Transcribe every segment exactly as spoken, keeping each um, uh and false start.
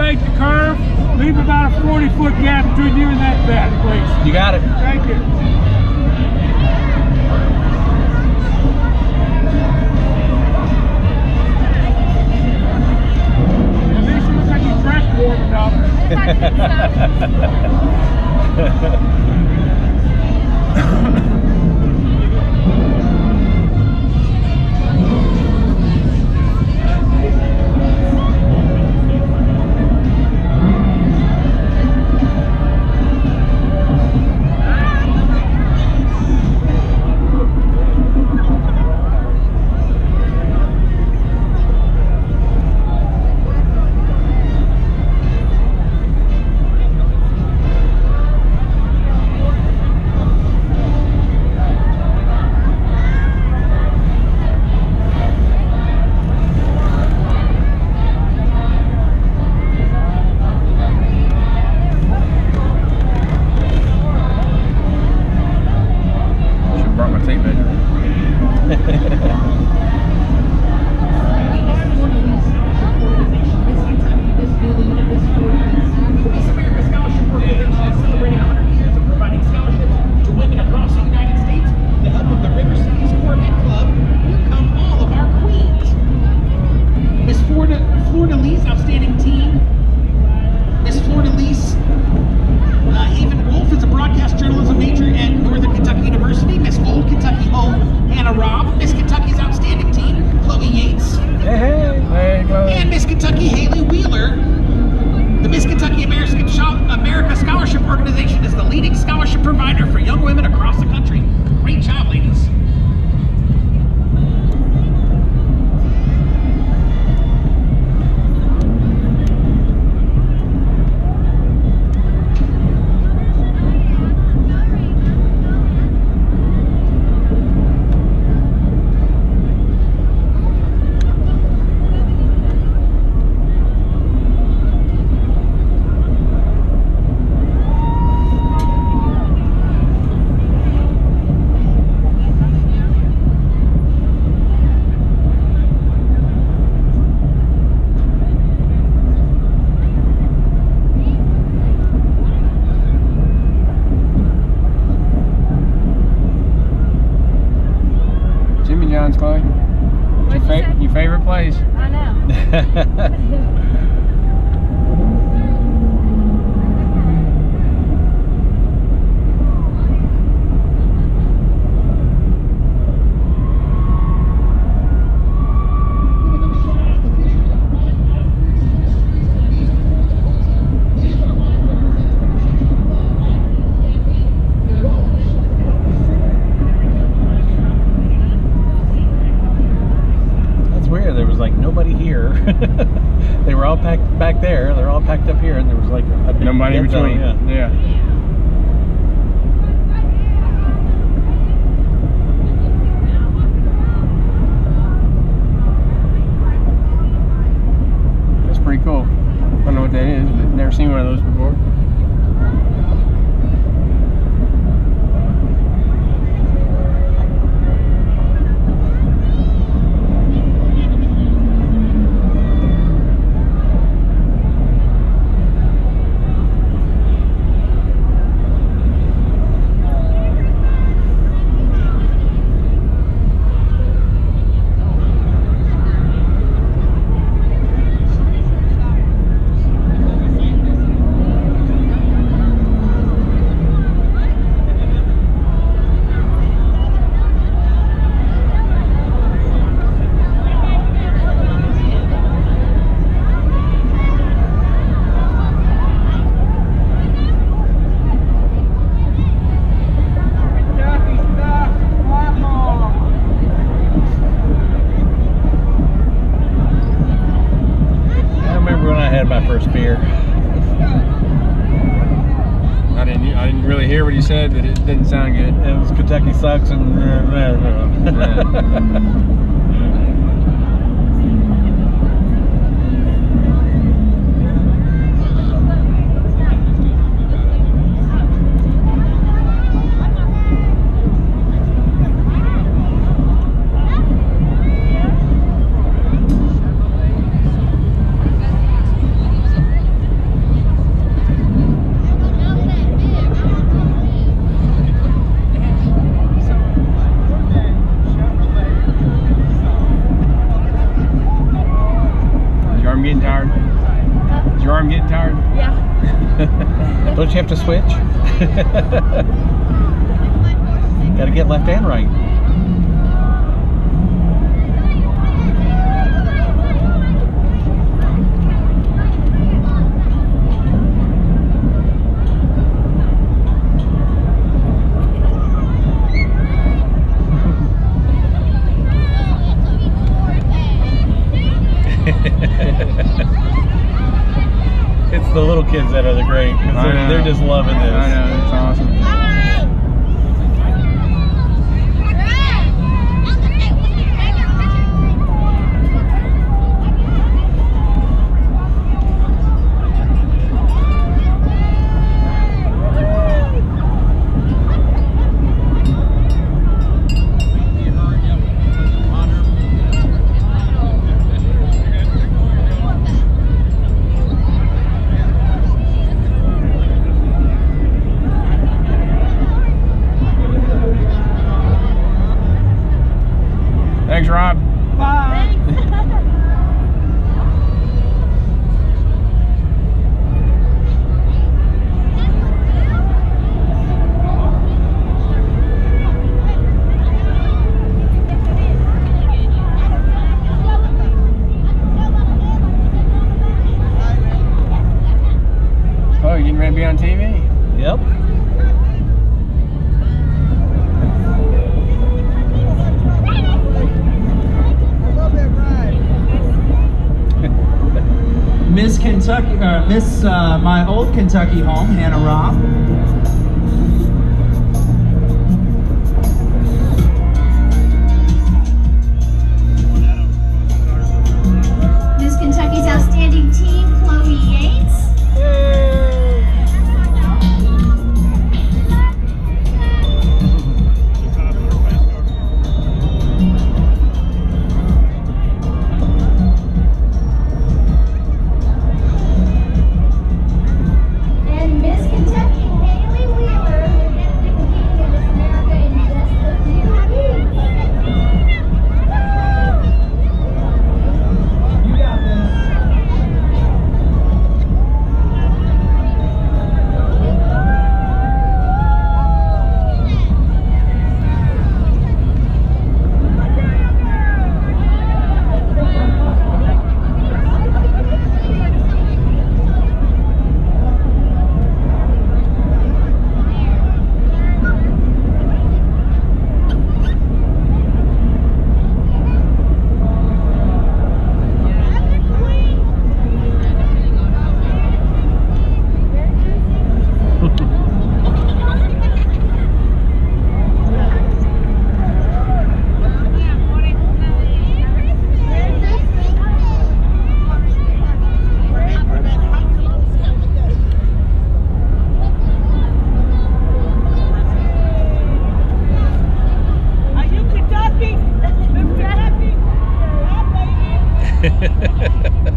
make the curve, leave about a forty foot gap between you and that vet, please. You got it. Thank you. At least it looks like you fresh warming up. Your favorite place? I know. They were all packed back there. They're all packed up here, and there was like a nobody in between. Yeah. yeah. That's pretty cool. I don't know what that is, but I've never seen one of those before. My first beer. I didn't. I didn't really hear what he said, but it didn't sound good. It was Kentucky sucks and. Uh, yeah. arm getting tired? Huh? Is your arm getting tired? Yeah. Don't you have to switch? Gotta get left and right. It's the little kids that are the great, because they're, they're just loving this. I know, it's awesome. Thanks, Rob. Bye. Oh, you getting ready to be on T V? Yep. Miss Kentucky, uh, Miss uh, my old Kentucky home, Hannah Robb. Miss Kentucky's outstanding team, Chloe Yates. And Miss Kentucky, Haley Wheeler, who gets to compete in Miss America in just a few weeks. You got this. Are you Kentucky? Kentucky? Yeah, baby.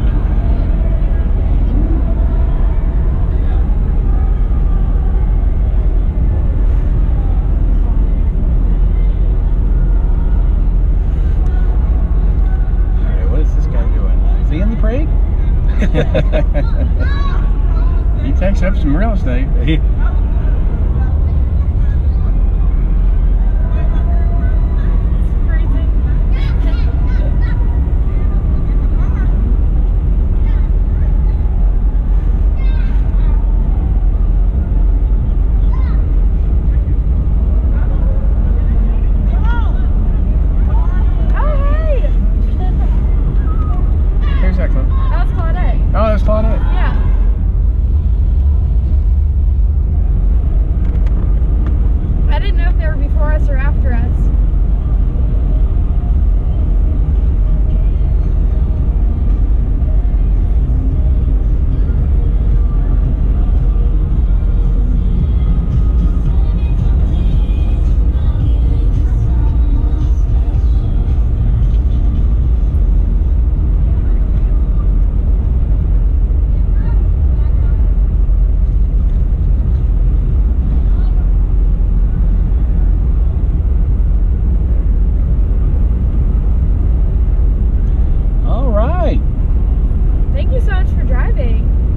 Alright, what is this guy doing? Is he in the parade? He takes up some real estate. He- Here's that clip. That's Claudette. Oh, that's Claudette. Yeah.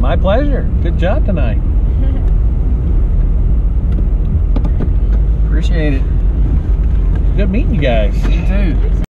My pleasure. Good job tonight. Appreciate it. Good meeting you guys. You too.